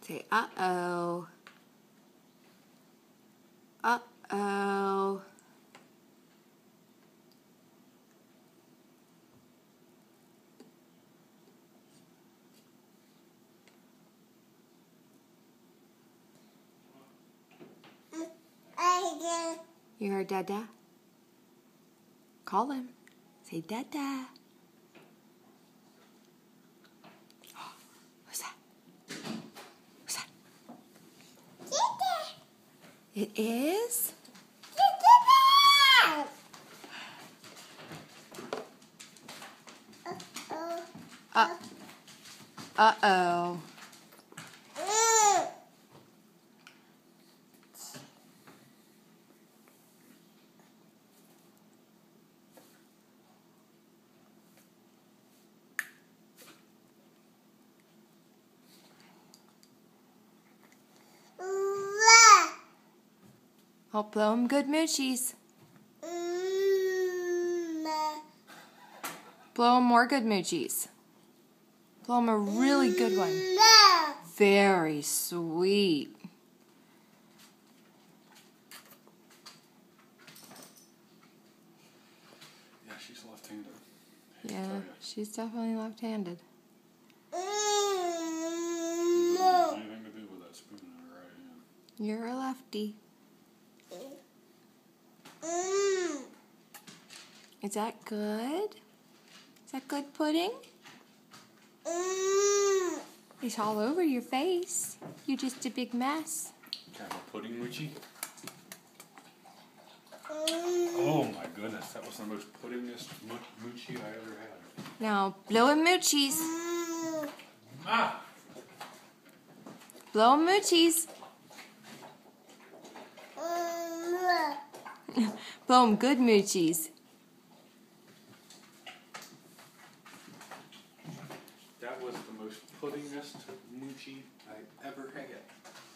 Say, uh-oh. Uh-oh. You heard Dada? Call him. Say, Dada. Who's that? Who's that? It is? Uh-oh. Oh, blow him good moochies. Blow him more good moochies. Blow him a really good one. Very sweet. Yeah, she's left-handed. Yeah, she's definitely left-handed. Anything to do with that spoon in her right hand. You're a lefty. Is that good? Is that good pudding? It's all over your face. You're just a big mess. Kind of a pudding moochie. Oh my goodness, that was the most puddingest moochie I ever had. Now, blow him moochies. Ah! Blow him moochies. Blow him good moochies. That was the most puddingest moochie I ever had.